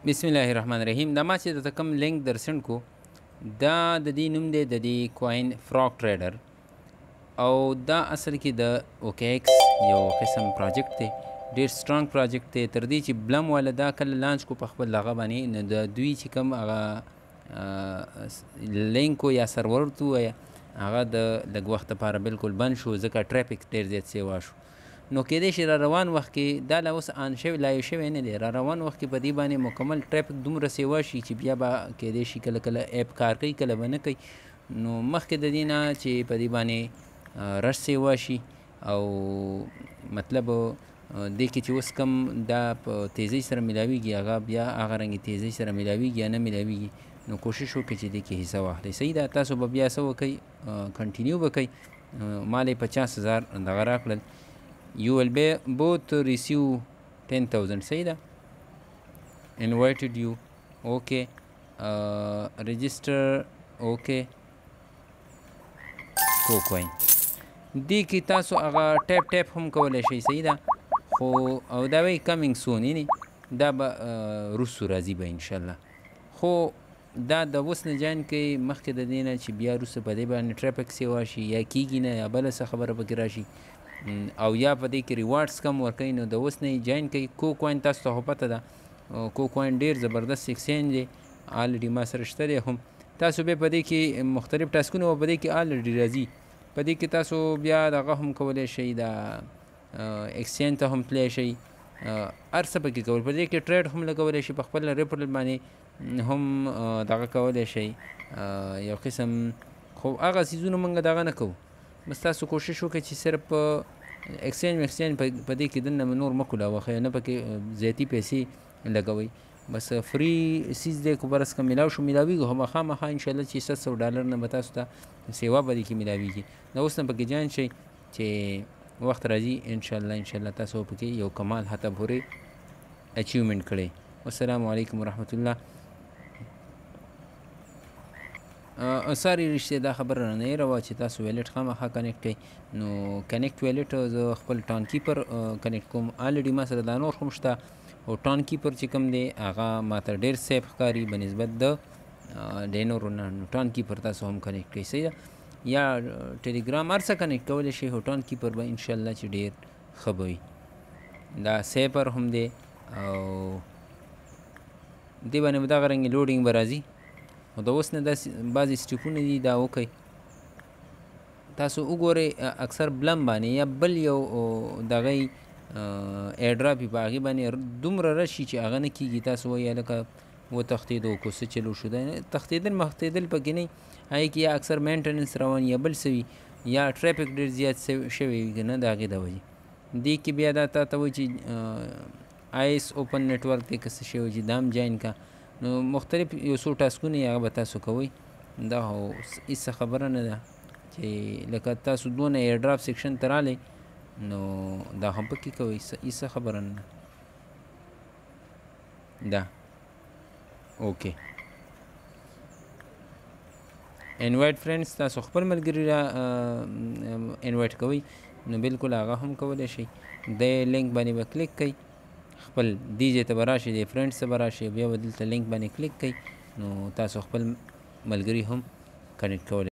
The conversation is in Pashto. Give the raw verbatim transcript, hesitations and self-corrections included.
بسم الله الرحمن الرحیم. دا ما چې درته کوم لینک در سند کو دا د دې نوم دی د دې کوین فراک ټریډر او دا اصل کې د اوکې ایکس یو قسم پروجیکټ دی، ډېر سترانګ پروجیکټ دی. تر دې چې بلم والا دا کله لانچ کو په خپل هغه باندې نو د دوی چې کوم هغه لینک یا سرور تو هغه د لږ وخت لپاره بالکل بند شو ځکه ټرافیک ډېر زیات سیوا شو. نو کېدای شي را روان وخت کې دا لا اوس آن شوی لایو شوی نه دی، را روان وخت کې په دې باندې مکمل ټرافیک دومره سیوا شي چې بیا به کېدای شي کله کله اپ کار کوي کله به نه کوي. نو مخکې د دې نه چې په دې باندې رش سیوا شي او مطلب دې کې چې اوس کم دا په تیزۍ سره میلاویږي هغه بیا هغه رنګې تیزۍ سره میلاویږي یا نه میلاویږي. نو کوشش وکړئ چې دې کې حصه واخلئ. صحیح ده، تاسو به بیا څه وکئ کنټینیو به کوئ. ما له پچاس هزار دغه راکړل. You will be both receive ten thousand. صحیح ده. Invited you. Okay. Uh, register. Okay. KuCoin. دې کې تاسو هغه ټیپ ټیپ هم کولی شئ. صحیح ده. خو او دا وایي کمینګ سون یعنې دا به وروستو راځي به انشاءالله. خو دا د اوس نه جاین کوي مخکې د دې نه چې بیا وروسته په دې باندې ټرافیک سیوا شي یا کېږي نه یا بله څه خبره پکې راشي او یا په دې کې ریوارډز کم ورکوي. نو د اوس نه یې جاین کوي. کوکوین تاسو ته خو پته ده کوکوین ډېر زبردست ایکسچینج دی، آلریډي ما سره شته دی. هم تاسو بیا په دې کې مختلف ټاسکونه په دې کې آلریډي راځي. په دې کې تاسو بیا دغه هم کولی شئ، دا ایکسچینج ته هم تللی شئ، هر څه پکې کول. په دې کې ټریډ هم لګولی شئ، په خپل ریپل باندې هم دغه کولی شئ یو قسم. خو هغه څیزونه موږ دغه نه کوو، بس تاسو کوشش وکړئ چې صرف ایکسچینج ویکسچینج په دې کې دننه نور مه کولاوه، نه پکې زیاتي پیسې لګوئ. بس فری سیز دی، خو برس که میلاو شو میلاویږي، خو مخامخا انشاءالله چې ست سوه ډالر نه به تاسو ته سیوا به دې کې میلاویږي. د اوس نه پکې جان شئ چې وخت راځي انشاءالله انشاءالله تاسو پکې یو کمال حتی پورې اچیومنټ کړئ. والسلام علیکم ورحمت الله. ساري رشته دا خبره نه روا چې تاسو ویلټ خامخا کنیکټ کړئ. نو کنیکټ ویلټ زه خپل ټان کیپر کنیکټ کوم. آلریډي ما سره دا نور هم شته او ټان کیپر چې کوم دی هغه ماته ډېر سیف ښکاري به نسبت د دې نورو نه. نو ټان کیپر تاسو هم کنیکټ کړئ. صحیح ده. یا ټلیګرام هر څه کنیکټ کولی شئ، خو ټان کیپر به انشاءالله چې ډېر ښه به وي. دا سیفر هم دی او دې باندې به دغه رنګې لوډینګ به راځي. خو د اوس نه داسې بعضې سټیپونه دي دا وکئ. تاسو وګورئ اکثر بلم باندې یا بل یو دغه ایرډراپ یې په هغې باندې دومره رشي چې هغه نه کېږي. تاسو وایي هلکه وتښتېدو کو څه چلو شو، دا تښتېدل مښتېدل پکې نه وي. هغې کې یا اکثر مینټننس روان یا بل څه وي یا ټرافیک ډېر زیات شوی وي که نه د هغې د وجې. دې کې بیا دا تا ته وایي چې آیس اوپن نیټورک دی که څه شی وي چې دا هم جاین که. نو مختلف یو څو ټاسکونه یې هغه به تاسو کوئ. دا خو هېڅ خبره نه ده چې لکه تاسو دونه ایرډراپ سیکشن ته رالی نو دا هم پکې کوئ، هېڅ خبره نه ده. اوکې انوایټ فرینډس تاسو خپل ملګري را انوایټ کوئ نو بالکل هغه هم کولی شئ. د لینک باندې به کلیک کوئ، خپل دې ځای ته به راشئ، د فرینډس ته به راشئ، بیا به دلته لینک باندې کلیک کوئ نو تاسو خپل ملګري هم کنیکټ کولی